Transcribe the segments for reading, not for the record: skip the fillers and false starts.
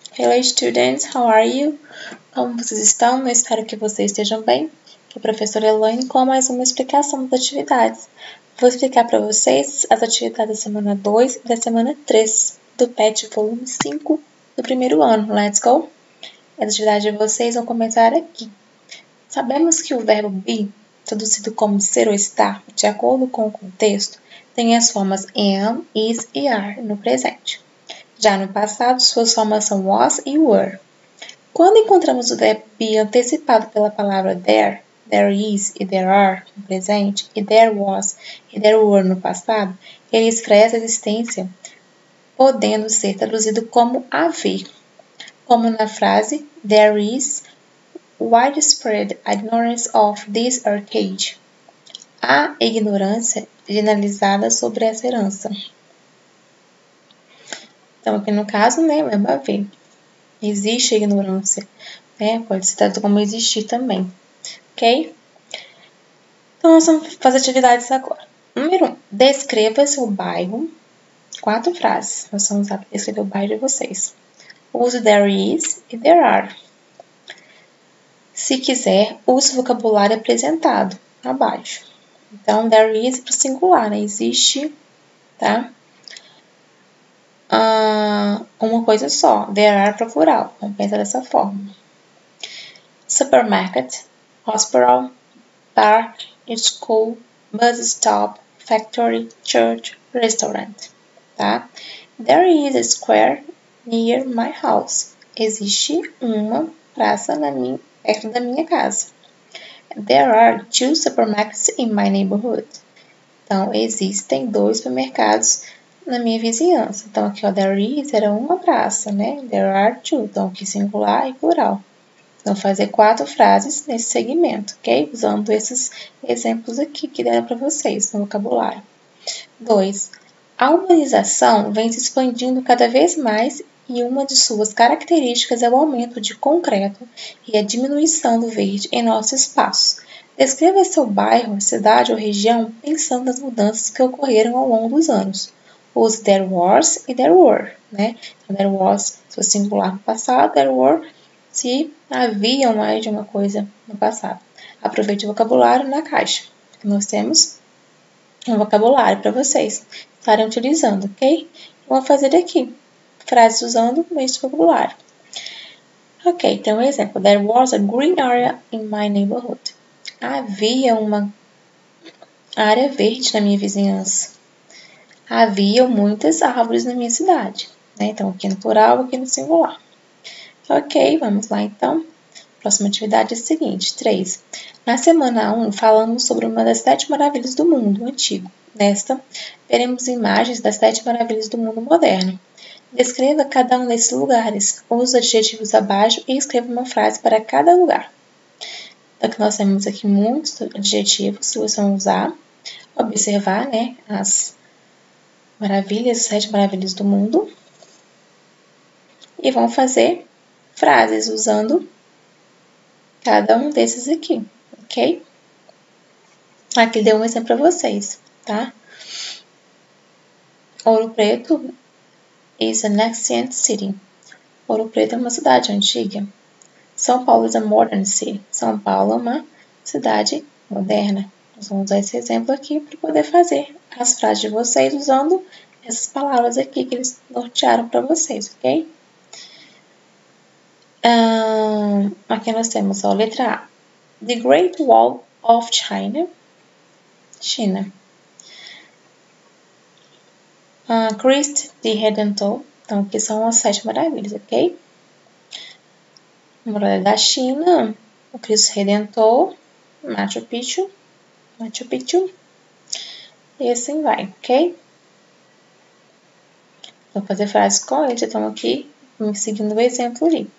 Hello students, how are you? Como vocês estão? Eu espero que vocês estejam bem. Aqui é a professora Elaine com mais uma explicação das atividades. Vou explicar para vocês as atividades da semana 2 e da semana 3 do PET volume 5 do primeiro ano. Let's go! As atividades de vocês vão começar aqui. Sabemos que o verbo be, traduzido como ser ou estar, de acordo com o contexto, tem as formas am, is e are no presente. Já no passado, suas formas são was e were. Quando encontramos o verbo be antecipado pela palavra there is e there are no presente, e there was e there were no passado, ele expressa a existência, podendo ser traduzido como haver, como na frase There is widespread ignorance of this arcade. Há ignorância generalizada sobre essa herança. Então, aqui no caso, né, o verbo haver. Existe ignorância, né? Pode ser traduzido como existir também, ok? Então, nós vamos fazer atividades agora. Número 1. Descreva seu bairro. 4 frases. Nós vamos usar para descrever o bairro de vocês. Use there is e there are. Se quiser, use o vocabulário apresentado abaixo. Então, there is para o singular, né? Existe, tá? Uma coisa só. There are para o plural. Vamos pensar dessa forma. Supermarket, hospital, park, school, bus stop, factory, church, restaurant, tá? There is a square near my house. Existe uma praça perto da minha casa. There are 2 supermarkets in my neighborhood. Então, existem 2 supermercados na minha vizinhança. Então, aqui, ó, there is era uma praça, né? There are 2. Então, aqui singular e plural. Então, fazer 4 frases nesse segmento, ok? Usando esses exemplos aqui que deram para vocês no vocabulário. 2. A urbanização vem se expandindo cada vez mais e uma de suas características é o aumento de concreto e a diminuição do verde em nossos espaços. Descreva seu bairro, cidade ou região pensando nas mudanças que ocorreram ao longo dos anos. Use there was e there were, né? Então, there was, se for singular no passado, there were, se havia mais de uma coisa no passado. Aproveite o vocabulário na caixa. Nós temos um vocabulário para vocês estarem utilizando, ok? Vou fazer aqui frases usando este vocabulário. Ok, então um exemplo. There was a green area in my neighborhood. Havia uma área verde na minha vizinhança. Havia muitas árvores na minha cidade. Né? Então, aqui no plural, aqui no singular. Ok, vamos lá então. Próxima atividade é a seguinte, 3. Na semana 1, falamos sobre uma das 7 maravilhas do mundo antigo. Nesta, veremos imagens das 7 maravilhas do mundo moderno. Descreva cada um desses lugares. Use os adjetivos abaixo e escreva uma frase para cada lugar. Então, nós temos aqui muitos adjetivos que vocês vão usar. Observar, né, as maravilhas, as 7 maravilhas do mundo. E vão fazer frases usando cada um desses aqui, ok? Aqui deu um exemplo para vocês, tá? Ouro Preto is an ancient city. Ouro Preto é uma cidade antiga. São Paulo is a modern city. São Paulo é uma cidade moderna. Nós vamos usar esse exemplo aqui para poder fazer as frases de vocês usando essas palavras aqui que eles nortearam para vocês, ok? Aqui nós temos a letra A. The Great Wall of China. Christ the Redentor. Então, aqui são as 7 maravilhas, ok? Muralha da China. O Cristo Redentor. Machu Picchu. E assim vai, ok? Vou fazer frases com eles, então aqui, me seguindo o exemplo ali.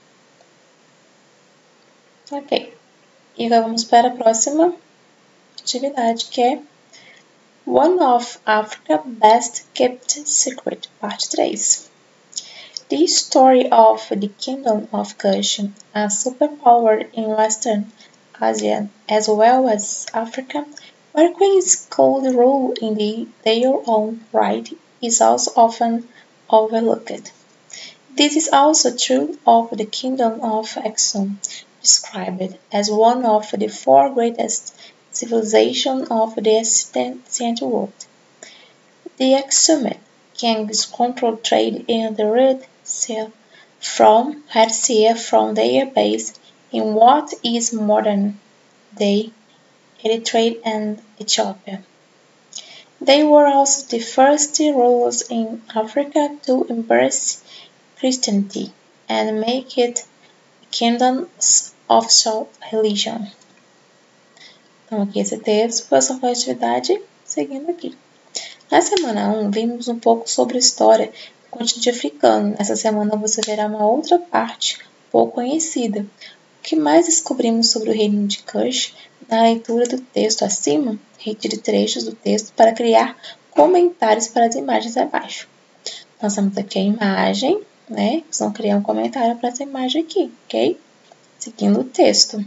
Ok. E agora vamos para a próxima atividade, que é One of Africa's Best Kept Secret, parte 3. The story of the Kingdom of Kush, a superpower in Western Asia as well as Africa, where queens could rule in their own right, is also often overlooked. This is also true of the Kingdom of Axum, described as one of the four greatest civilizations of the ancient world. The Axumed kings controlled trade in the Red Sea from their base in what is modern-day Eritrea and Ethiopia. They were also the first rulers in Africa to embrace Christianity and make it the kingdom's official religion. Então, aqui esse texto foi essa atividade, seguindo aqui. Na semana 1, vimos um pouco sobre a história do continente africano. Nessa semana você verá uma outra parte pouco conhecida. O que mais descobrimos sobre o reino de Kush na leitura do texto acima? Retire trechos do texto para criar comentários para as imagens abaixo. Nós temos aqui a imagem, né? Vocês vão criar um comentário para essa imagem aqui, ok? Seguindo o texto.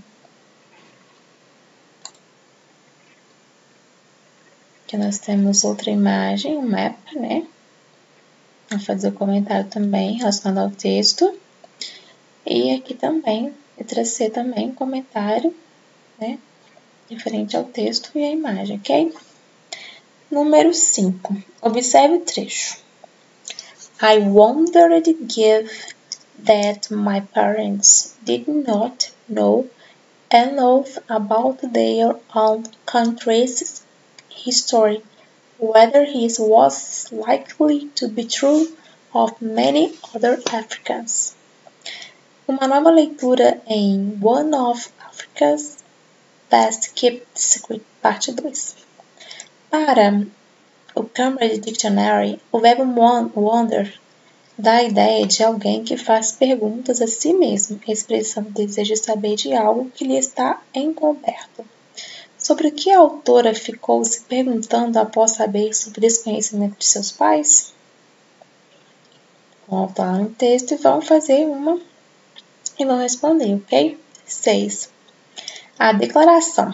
Aqui nós temos outra imagem, um mapa, né? Vou fazer o comentário também relacionado ao texto. E aqui também, letra C também, um comentário, né? Referente ao texto e à imagem, ok? Número 5. Observe o trecho. I wondered if that my parents did not know enough about their own country's history, whether this was likely to be true of many other Africans. Uma nova leitura em One of Africa's Best Kept Secret, parte 2. Para o Cambridge Dictionary, o verbo wonder dá a ideia de alguém que faz perguntas a si mesmo, expressando desejo de saber de algo que lhe está encoberto. Sobre o que a autora ficou se perguntando após saber sobre o desconhecimento de seus pais? Vamos voltar no texto e vamos fazer uma e vão responder, ok? 6. A declaração.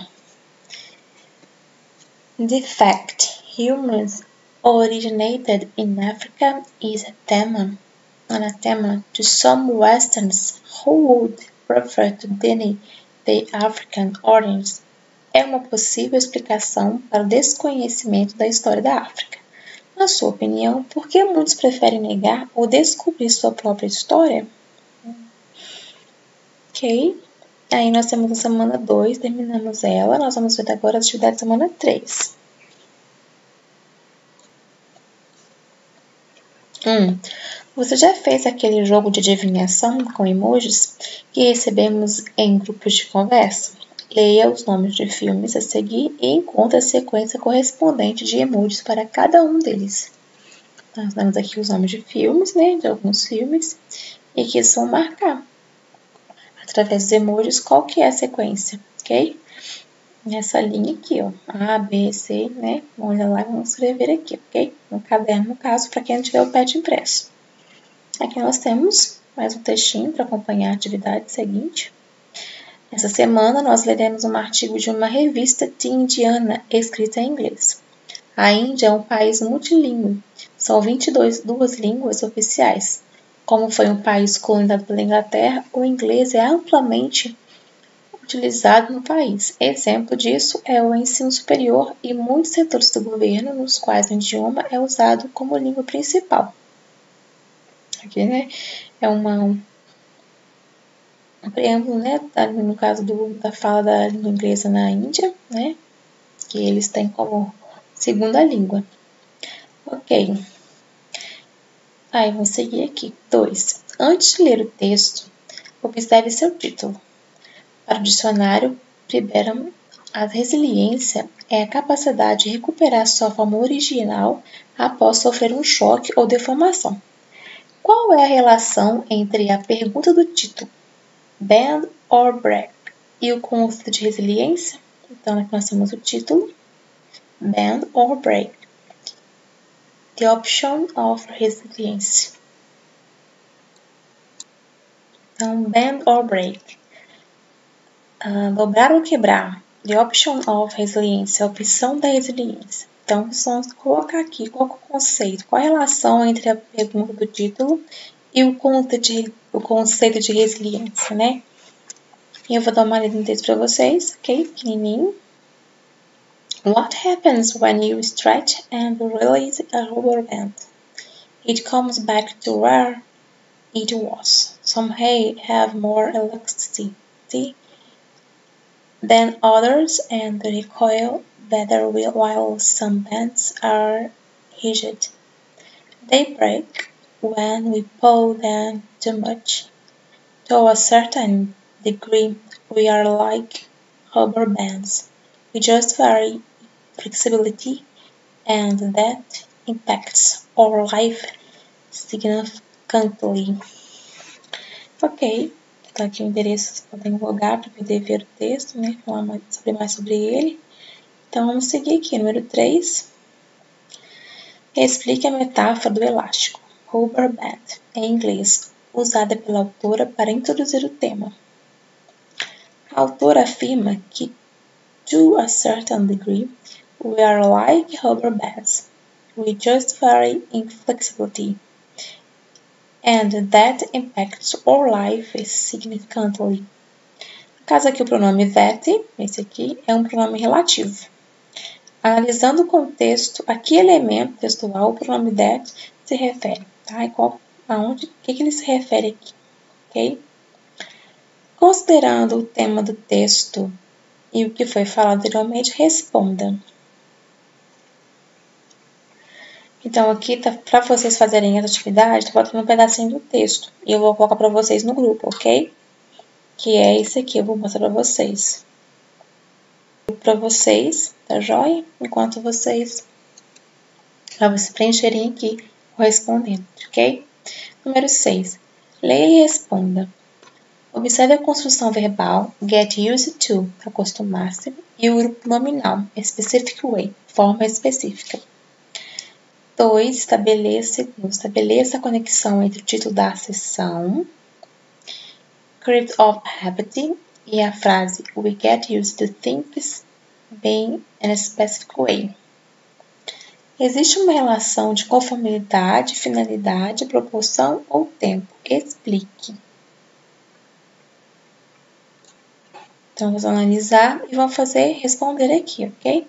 The fact humans originated in Africa is anathema to some Westerns who would prefer to deny the African origins. É uma possível explicação para o desconhecimento da história da África. Na sua opinião, por que muitos preferem negar ou descobrir sua própria história? Ok. Aí nós temos a semana 2, terminamos ela. Nós vamos ver agora a atividade da semana 3. 1. Você já fez aquele jogo de adivinhação com emojis que recebemos em grupos de conversa? Leia os nomes de filmes a seguir e encontre a sequência correspondente de emojis para cada um deles. Nós temos aqui os nomes de filmes, né? De alguns filmes. E aqui são marcar através dos emojis, qual que é a sequência, ok? Nessa linha aqui, ó, A, B, C, né? Vamos lá, vamos escrever aqui, ok? No caderno, no caso, para quem não tiver o PET impresso. Aqui nós temos mais um textinho para acompanhar a atividade seguinte. Essa semana nós leremos um artigo de uma revista indiana escrita em inglês. A Índia é um país multilingüe, são 22 línguas oficiais. Como foi um país colonizado pela Inglaterra, o inglês é amplamente utilizado no país. Exemplo disso é o ensino superior e muitos setores do governo nos quais o idioma é usado como língua principal. Aqui, né, é um preâmbulo, né, no caso da fala da língua inglesa na Índia, né, que eles têm como segunda língua. Ok. Aí, vamos seguir aqui. 2. Antes de ler o texto, observe seu título. Para o dicionário Priberam, a resiliência é a capacidade de recuperar sua forma original após sofrer um choque ou deformação. Qual é a relação entre a pergunta do título, bend or break, e o conceito de resiliência? Então, aqui nós temos o título, bend or break. The option of resilience. Então, bend or break. Dobrar ou quebrar. The option of resilience. A opção da resiliência. Então, vamos colocar aqui qual é o conceito, qual a relação entre a pergunta do título e o conceito de resiliência, né? Eu vou dar uma lida no texto para vocês, ok? Pequenininho. What happens when you stretch and release a rubber band? It comes back to where it was. Some have more elasticity than others and recoil better while some bands are rigid. They break when we pull them too much. To a certain degree, we are like rubber bands. We just vary flexibility, and that impacts our life significantly. Ok, tá aqui o endereço, vocês podem logar para poder ver o texto, né? Falar mais sobre ele. Então, vamos seguir aqui. Número 3. Explique a metáfora do elástico. Rubber band, em inglês, usada pela autora para introduzir o tema. A autora afirma que, to a certain degree, we are like rubber bands. We just vary in flexibility, and that impacts our life significantly. No caso aqui, o pronome that, esse aqui, é um pronome relativo. Analisando o contexto, a que elemento textual o pronome that se refere? Tá? O que ele se refere aqui? Ok? Considerando o tema do texto e o que foi falado anteriormente, responda. Então, aqui, para vocês fazerem essa atividade, tá faltando um pedacinho do texto. E eu vou colocar para vocês no grupo, ok? Que é esse aqui, eu vou mostrar para vocês. Para vocês, tá joia? Enquanto vocês, para vocês preencherem aqui, correspondendo, ok? Número 6. Leia e responda. Observe a construção verbal get used to, acostumar-se, e o grupo nominal, specific way, forma específica. 2. Estabeleça a conexão entre o título da seção, Crypt of Habit, e a frase We get used to things being in a specific way. Existe uma relação de conformidade, finalidade, proporção ou tempo? Explique. Então, vamos analisar e vamos responder aqui, ok?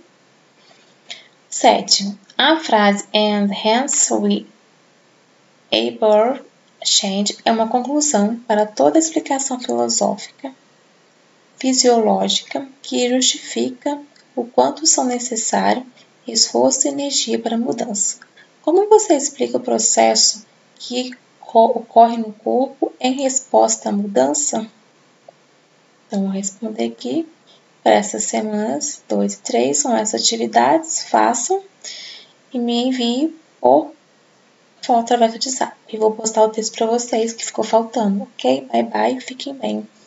7. A frase and hence we able change é uma conclusão para toda explicação filosófica, fisiológica, que justifica o quanto são necessários esforço e energia para a mudança. Como você explica o processo que ocorre no corpo em resposta à mudança? Então, vou responder aqui para essas semanas 2 e 3, são essas atividades, façam e me enviem por foto através do WhatsApp. E vou postar o texto para vocês que ficou faltando, ok? Bye, bye, fiquem bem.